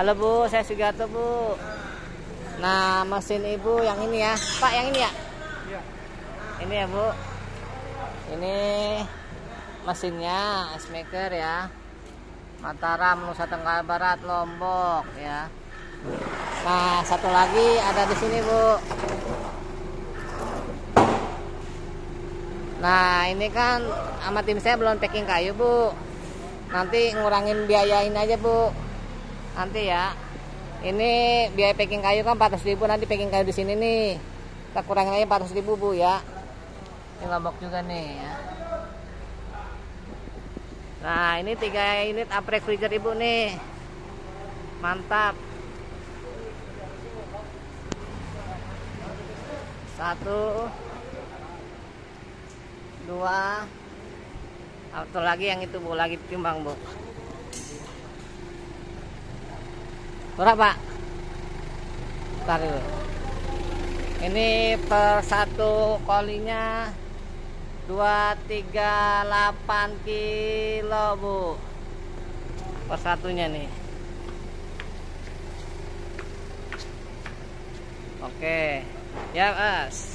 Halo Bu, saya Sugiarto Bu. Nah, mesin Ibu yang ini ya, Pak, yang ini ya? Iya. Ini ya Bu. Ini mesinnya ice maker ya. Mataram, Nusa Tenggara Barat, Lombok ya. Nah, satu lagi ada di sini Bu. Nah, ini kan sama tim saya belum packing kayu Bu. Nanti ngurangin biayain aja Bu. Nanti ya. Ini biaya packing kayu kan 400.000, nanti packing kayu di sini nih. Kita kurangin aja 400.000 Bu ya. Ini Lombok juga nih ya. Nah, ini 3 unit upright freezer Ibu nih. Mantap. 1 2 atau lagi yang itu Bu, lagi timbang Bu. Berapa? Bentar dulu. Ini per satu kolinya 238 kilo Bu. Per satunya nih. Oke. Ya Mas.